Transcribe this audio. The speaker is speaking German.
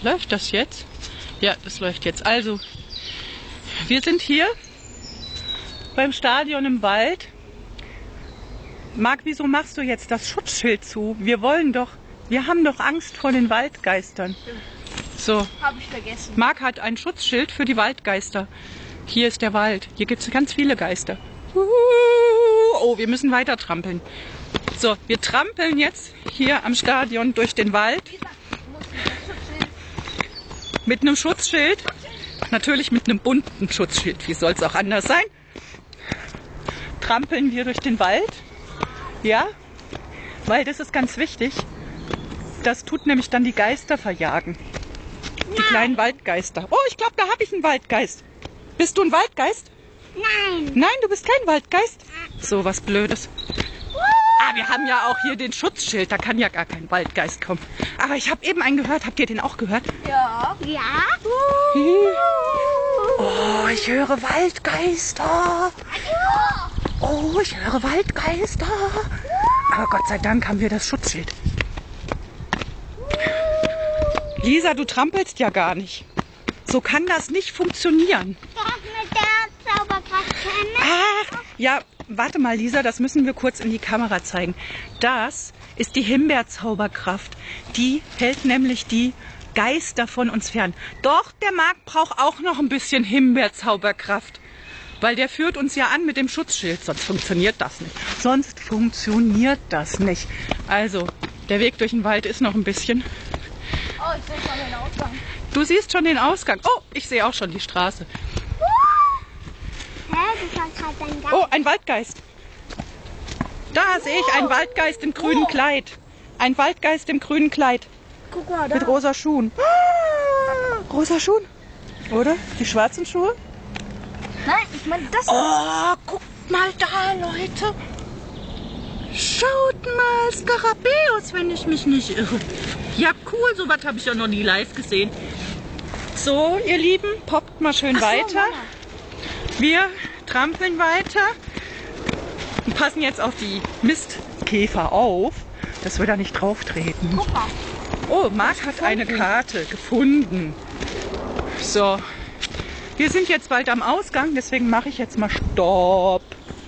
Läuft das jetzt? Ja, das läuft jetzt. Also, wir sind hier beim Stadion im Wald. Marc, wieso machst du jetzt das Schutzschild zu? Wir haben doch Angst vor den Waldgeistern. So. Habe ich vergessen. Marc hat ein Schutzschild für die Waldgeister. Hier ist der Wald. Hier gibt es ganz viele Geister. Oh, wir müssen weiter trampeln. So, wir trampeln jetzt hier am Stadion durch den Wald. Mit einem Schutzschild. Natürlich mit einem bunten Schutzschild. Wie soll es auch anders sein? Trampeln wir durch den Wald. Ja, weil das ist ganz wichtig. Das tut nämlich dann die Geister verjagen. Die kleinen Waldgeister. Oh, ich glaube, da habe ich einen Waldgeist. Bist du ein Waldgeist? Nein. Nein, du bist kein Waldgeist? So was Blödes. Ah, wir haben ja auch hier den Schutzschild. Da kann ja gar kein Waldgeist kommen. Aber ich habe eben einen gehört. Habt ihr den auch gehört? Ja. Ja. Oh, ich höre Waldgeister. Oh, ich höre Waldgeister. Aber Gott sei Dank haben wir das Schutzschild. Lisa, du trampelst ja gar nicht. So kann das nicht funktionieren. Das mit der Zauberkraft können. Ach, ja, warte mal, Lisa, das müssen wir kurz in die Kamera zeigen. Das ist die Himbeerzauberkraft. Die hält nämlich die Geister von uns fern. Doch, der Marc braucht auch noch ein bisschen Himbeerzauberkraft. Weil der führt uns ja an mit dem Schutzschild, sonst funktioniert das nicht. Sonst funktioniert das nicht. Also, der Weg durch den Wald ist noch ein bisschen. Oh, ich sehe schon den Ausgang. Du siehst schon den Ausgang. Oh, ich sehe auch schon die Straße. Hä, das war gerade dein Geist. Oh, ein Waldgeist. Da sehe ich einen Waldgeist im grünen Kleid. Ein Waldgeist im grünen Kleid. Guck mal da. Mit rosa Schuhen. Rosa Schuhen? Oder? Die schwarzen Schuhe? Nein, ich meine das. Oh, guckt mal da, Leute. Schaut mal, Skarabäus, wenn ich mich nicht irre. Ja, cool, sowas habe ich ja noch nie live gesehen. So, ihr Lieben, poppt mal schön weiter. Mama. Wir trampeln weiter und passen jetzt auf die Mistkäfer auf, dass wir da nicht drauf treten. Guck mal. Oh, Marc hat eine Karte gefunden. So, wir sind jetzt bald am Ausgang, deswegen mache ich jetzt mal Stopp.